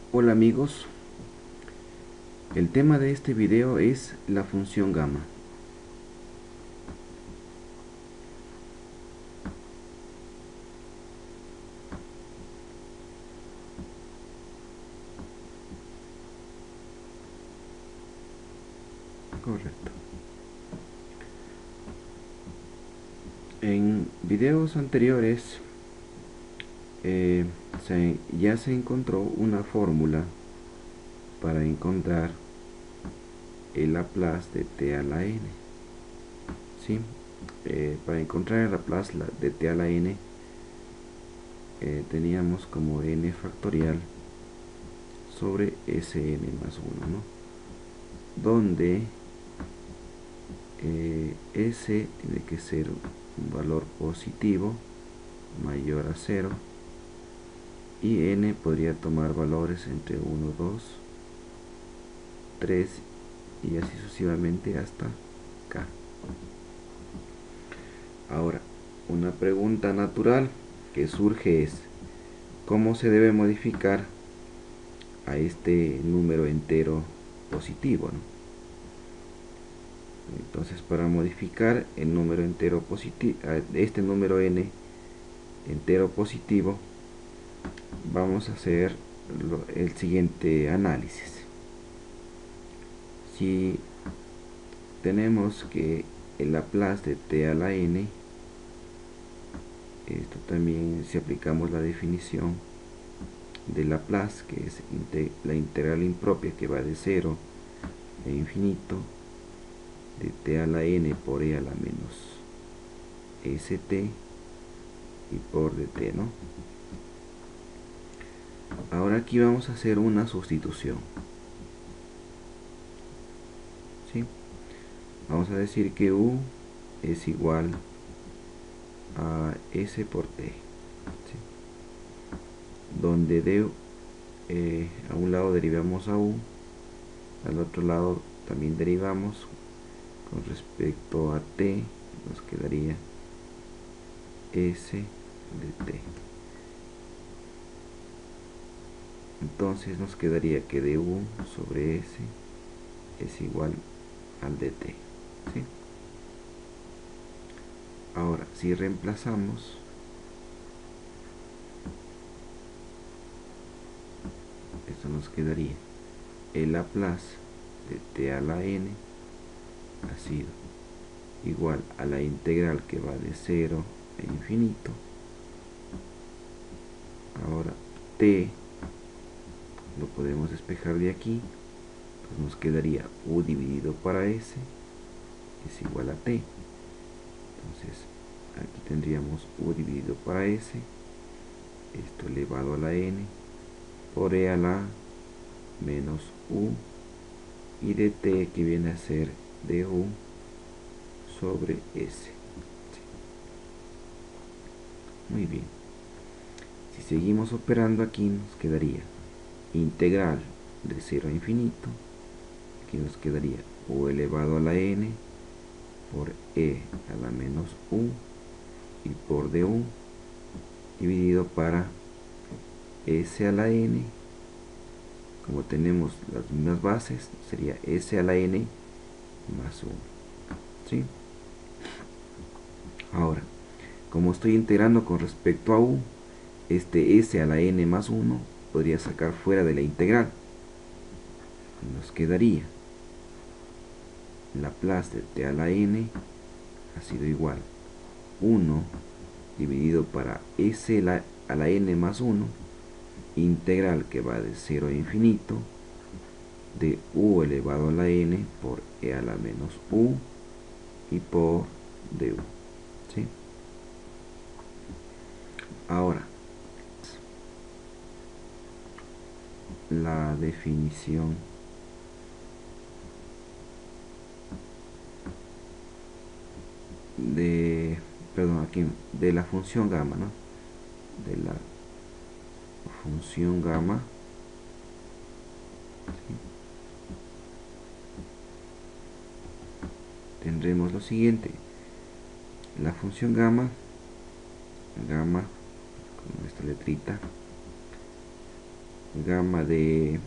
Hola amigos, el tema de este video es la función gamma. Correcto. En videos anteriores ya se encontró una fórmula para encontrar el Laplace de t a la n. ¿Sí? Para encontrar el Laplace de t a la n teníamos como n factorial sobre Sn más 1, ¿no? Donde S tiene que ser un valor positivo mayor a 0 y n podría tomar valores entre 1, 2, 3 y así sucesivamente hasta k. Ahora, una pregunta natural que surge es: ¿cómo se debe modificar a este número entero positivo, ¿no? Entonces, para modificar el número entero positivo, este número n entero positivo, vamos a hacer el siguiente análisis. Si tenemos que el Laplace de t a la n, esto también, si aplicamos la definición de Laplace, que es la integral impropia que va de 0 a infinito de t a la n por e a la menos st y por dt, ¿no? Ahora aquí vamos a hacer una sustitución. ¿Sí? Vamos a decir que u es igual a s por t, ¿sí? Donde a un lado derivamos a u, al otro lado también derivamos. Con respecto a t nos quedaría s de t. Entonces nos quedaría que du sobre s es igual al dt, ¿sí? Ahora, si reemplazamos, esto nos quedaría el Laplace de t a la n ha sido igual a la integral que va de 0 a infinito. Ahora t lo podemos despejar de aquí, pues nos quedaría u dividido para s es igual a t. Entonces aquí tendríamos u dividido para s, esto elevado a la n, por e a la menos u, y dt que viene a ser du sobre s. Muy bien. Si seguimos operando aquí, nos quedaría integral de 0 a infinito. Aquí nos quedaría u elevado a la n por e a la menos u y por du dividido para s a la n. Como tenemos las mismas bases, sería s a la n más 1, ¿sí? Ahora, como estoy integrando con respecto a u, este s a la n más 1 podría sacar fuera de la integral. Nos quedaría Laplace de t a la n ha sido igual 1 dividido para s a la n más 1, integral que va de 0 a infinito, de u elevado a la n por e a la menos u y por du, ¿sí? Ahora, la definición de la función gamma, ¿no? De la función gamma, ¿sí? Tendremos lo siguiente: la función gamma con esta letrita gamma de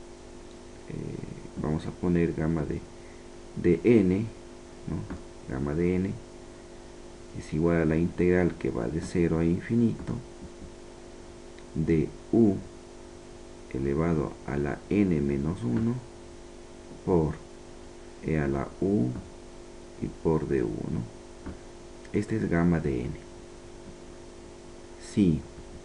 vamos a poner gamma de n, ¿no? Gamma de n es igual a la integral que va de 0 a infinito de u elevado a la n menos 1 por e a la u y por du, ¿no? Este es gamma de n. Si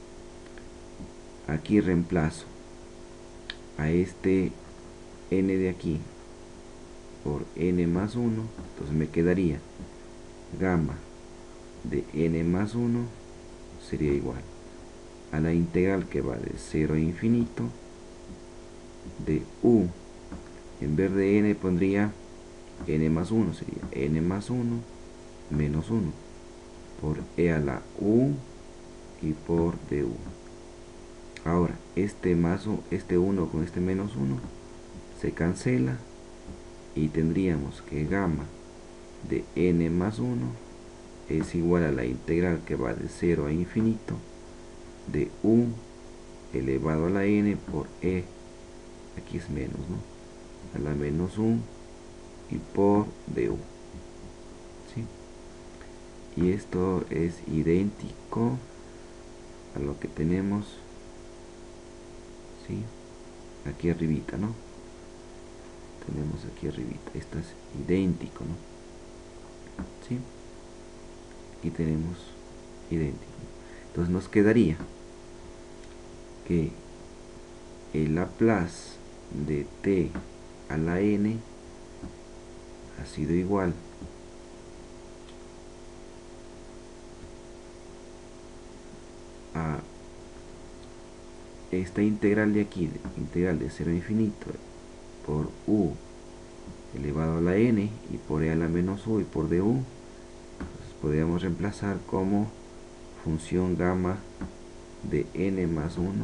aquí reemplazo a este n de aquí por n más 1, entonces me quedaría gamma de n más 1 sería igual a la integral que va de 0 a infinito de u, en vez de n pondría n más 1, sería n más 1 menos 1 por e a la u y por du. Ahora, este 1 con este menos 1 se cancela y tendríamos que gamma de n más 1 es igual a la integral que va de 0 a infinito de u elevado a la n por e, aquí es menos, ¿no? A la menos 1 y por du. ¿Sí? Y esto es idéntico a lo que tenemos, ¿sí? Aquí arribita, ¿no? Tenemos aquí arribita, esto es idéntico, ¿no? ¿Sí? Aquí tenemos idéntico. Entonces nos quedaría que el Laplace de t a la n ha sido igual a esta integral de aquí, integral de 0 a infinito por u elevado a la n y por e a la menos u y por du. Entonces podríamos reemplazar como función gamma de n más 1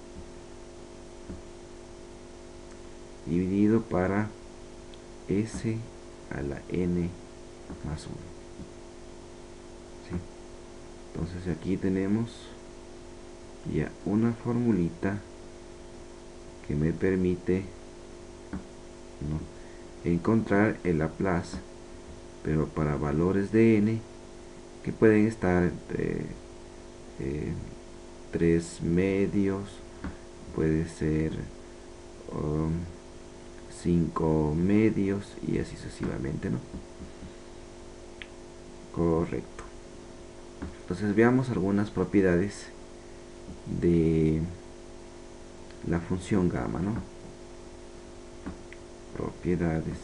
dividido para s a la n más 1. ¿Sí? Entonces aquí tenemos ya una formulita que me permite, ¿no?, encontrar el Laplace, pero para valores de n que pueden estar entre 3 medios, puede ser 5 medios y así sucesivamente, ¿no? Correcto. Entonces veamos algunas propiedades de la función gamma, ¿no? Propiedades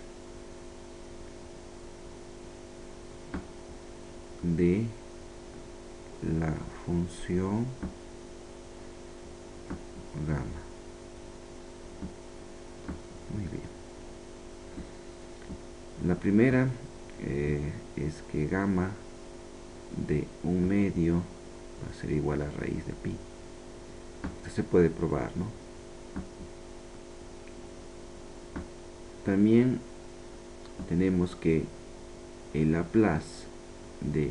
de la función gamma. Muy bien. La primera es que gamma de un medio va a ser igual a raíz de pi. Esto se puede probar, ¿no? También tenemos que el Laplace de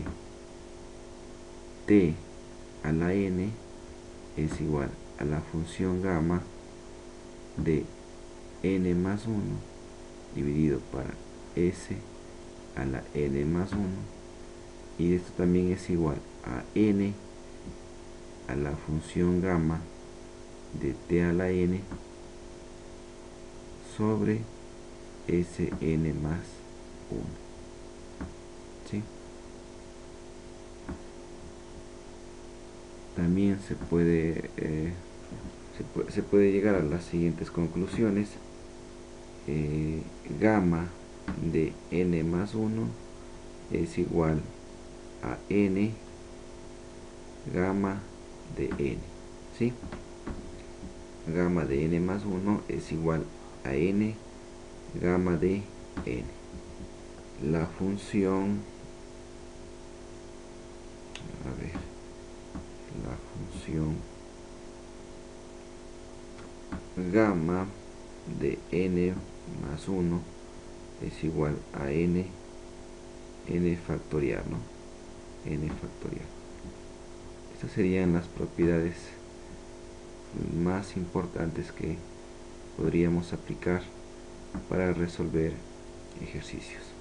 t a la n es igual a la función gamma de n más 1 dividido para s a la n más 1, y esto también es igual a n a la función gamma de t a la n sobre Sn más 1. ¿Sí? También se puede llegar a las siguientes conclusiones. Gamma de n más 1 es igual a n gamma de n. ¿Sí? Gamma de n más 1 es igual a n gamma de n. La función, la función gamma de n más 1 es igual a n factorial, ¿no? N factorial. Estas serían las propiedades más importantes que podríamos aplicar para resolver ejercicios.